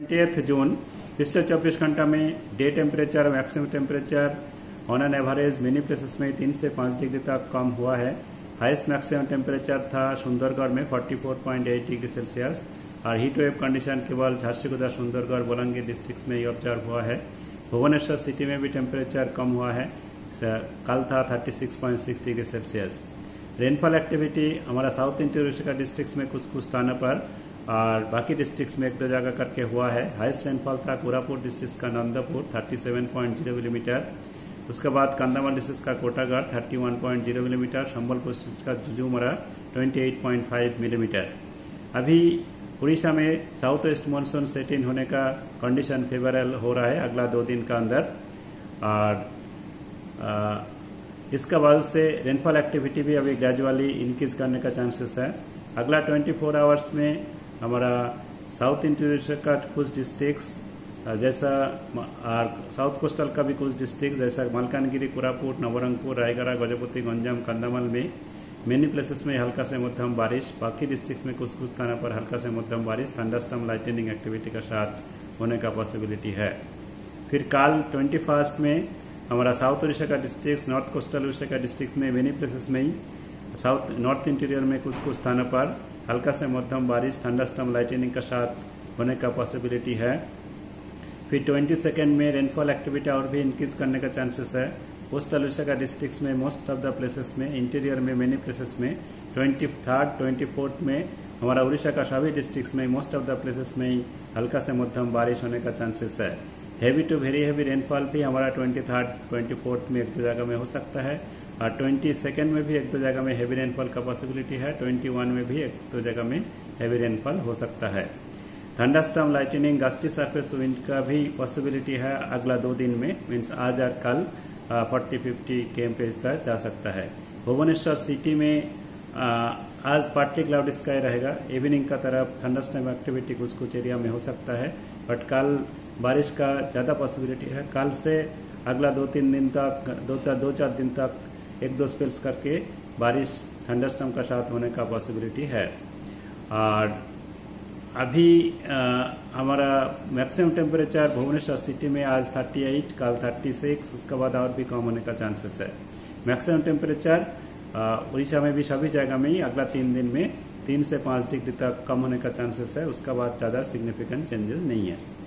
20 जून पिछले 24 घंटा में day temperature maximum temperature on an average many places में 3 से 5 डिग्री तक कम हुआ है। हाईएस्ट मैक्सिमम टेम्परेचर था सुंदरगढ़ में 44.8 डिग्री सेल्सियस और हीट वेव कंडीशन केवल झारसुगुड़ा, सुंदरगढ़, बलांगीर डिस्ट्रिक्ट में ही ऑब्जर्व हुआ है। भुवनेश्वर सिटी में भी टेम्परेचर कम हुआ है, कल था 36.6 डिग्री सेल्सियस। रेनफॉल एक्टिविटी हमारा साउथ इंटीरियर का डिस्ट्रिक्ट में कुछ स्थानों पर और बाकी डिस्ट्रिक्ट्स में एक दो जगह करके हुआ है। हाईएस्ट रेनफॉल था कोरापुट डिस्ट्रिक्ट का नंदपुर 37.0 मिलीमीटर, उसके बाद कंधामाल डिस्ट्रिक्ट का कोटागढ़ 31.0 मिलीमीटर, संबलपुर डिस्ट्रिक्ट का जुजुमरा 28.5 मिलीमीटर। अभी उड़ीसा में south west monsoon set in होने का कंडीशन फेवरेबल हो रहा है अगला 2 दिन का अंदर, और इसका वजह से रेनफॉल एक्टिविटी भी अभी ग्रेजुअली इंक्रीज करने का चांसेस है। अगला 24 आवर्स में हमारा साउथ इंटीरियर का कुछ डिस्ट्रिक्ट्स जैसा और साउथ कोस्टल का भी कुछ डिस्ट्रिक्ट जैसा मालकानगिरी, कोरापुट, नवरंगपुर, रायगढ़, गजपति, गंजाम, कंधामाल में मेनी प्लेसेस में हल्का से मध्यम बारिश, बाकी डिस्ट्रिक्ट में कुछ स्थानों पर हल्का से मध्यम बारिश, थंडरस्टॉर्म, लाइटनिंग एक्टिविटी के साथ होने का पॉसिबिलिटी है। फिर कल 21 में हमारा साउथ उड़ीसा का डिस्ट्रिक्ट, नॉर्थ कोस्टल उड़ीसा का डिस्ट्रिक्ट में मेनी प्लेसेस में ही, साउथ नॉर्थ इंटीरियर में कुछ स्थानों पर हल्का से मध्यम बारिश, थंडरस्टॉर्म, लाइटनिंग के साथ होने का पॉसिबिलिटी है। फिर 22 में रेनफॉल एक्टिविटी और भी इंक्रीज करने का चांसेस है। कोस्टल उड़ीसा का डिस्ट्रिक्ट्स में मोस्ट ऑफ द प्लेसेस में, इंटीरियर में मेनी प्लेसेस में, 23rd, 24th में हमारा उड़ीसा का सभी डिस्ट्रिक्ट्स में मोस्ट ऑफ द प्लेसेस में ही हल्का से मध्यम बारिश होने का चांसेस है। Heavy to very heavy rainfall भी हमारा 23rd, 24th में एक दो जगह में हो सकता है, और 22 में भी एक दो जगह में हेवी रेनफॉल का पॉसिबिलिटी है। 21 में भी एक दो जगह में हेवी रेनफॉल हो सकता है। Thunderstorm, lightning, gusty surface wind का भी पॉसिबिलिटी है अगला 2 दिन में, मीन्स आज और कल 40-50 km तक जा सकता है। भुवनेश्वर सिटी में आज पार्टली क्लाउड स्काई रहेगा। इवनिंग का तरफ थंडरस्टॉर्म एक्टिविटी कुछ कुछ एरिया में हो सकता है, बट कल बारिश का ज्यादा पॉसिबिलिटी है। कल से अगला 2-3 दिन तक, 2-4 दिन तक एक दो स्पेल्स करके बारिश थंडरस्टॉर्म का साथ होने का पॉसिबिलिटी है। और अभी हमारा मैक्सिमम टेम्परेचर भुवनेश्वर सिटी में आज 38, कल 36, उसके बाद और भी कम होने का चांसेस है। मैक्सिमम टेम्परेचर उड़ीसा में भी सभी जगह में ही अगला 3 दिन में 3 से 5 डिग्री तक कम होने का चांसेस है, उसके बाद ज्यादा सिग्निफिकेंट चेंजेस नहीं है।